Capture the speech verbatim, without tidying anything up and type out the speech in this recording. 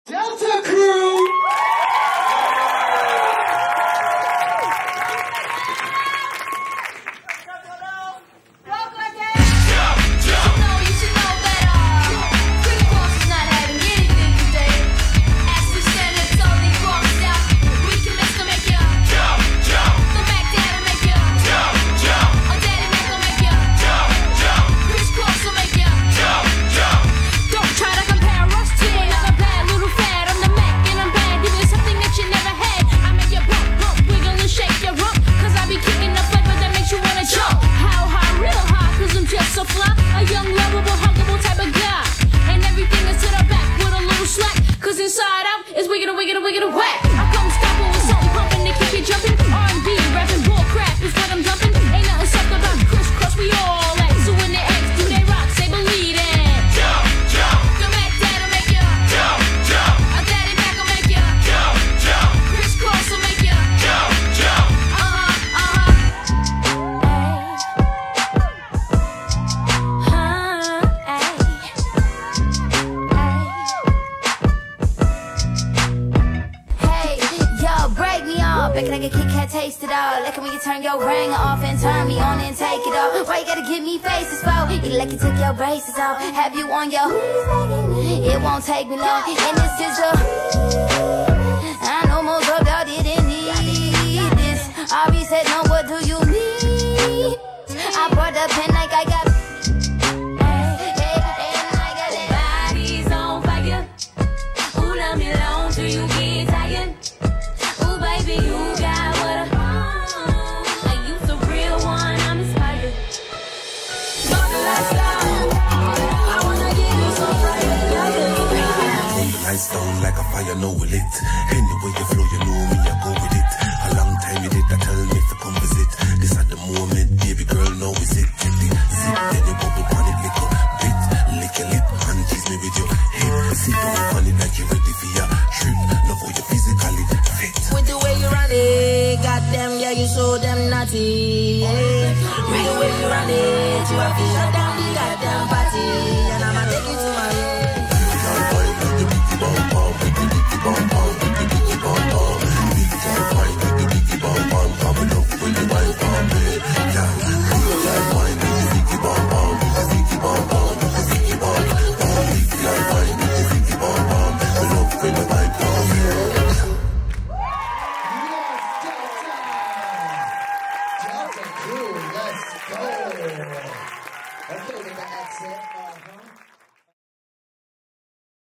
Delta Crew! A young, lovable, huggable type of guy. And everything is to the back with a little slack. Cause inside out is wiggin' and wiggin' and wiggin' and whack. I come stoppin' with something pumping to keep you jumping. R and B, rapping, bull crap is what I'm dumping. Ain't nothing sucked about crisscross, we all like. So when the X do they rock, say believe it. Jump, jump. The Mac Dad'll make ya. Jump, jump. A Daddy Mac will make ya. Jump, jump. Crisscross will make ya. Jump, jump. Uh-huh, uh-huh. Back like a Kit Kat, taste it all. Like it when you turn your ring off and turn me on and take it off. Why you gotta give me faces for? You like you took your braces off. Have you on your? It won't take me long. And this is a. I know most of y'all didn't need this. Ari said, no, what do you need? I brought the pen like I got. Body's on fire. Ooh, love me long till you get tired. Baby, you got what I want. Like you the real one, I'm inspired. Fuck the lifestyle. I wanna give you some private love. The lights down like a fire, no will it. Anyway you flow, you know me, I go with it. A long time you did that, tell me to come visit. This at the moment, baby girl, know is it. Get it, sit, then you bubble on it, lick up, bit, lick your lip, and tease me with your hip. Sit down funny like you're ready for your trip. Love how you physically fit. With the way you run it, goddamn, yeah, you so damn naughty. Yeah. With the way you run it, you have to shut down the goddamn party. And I'm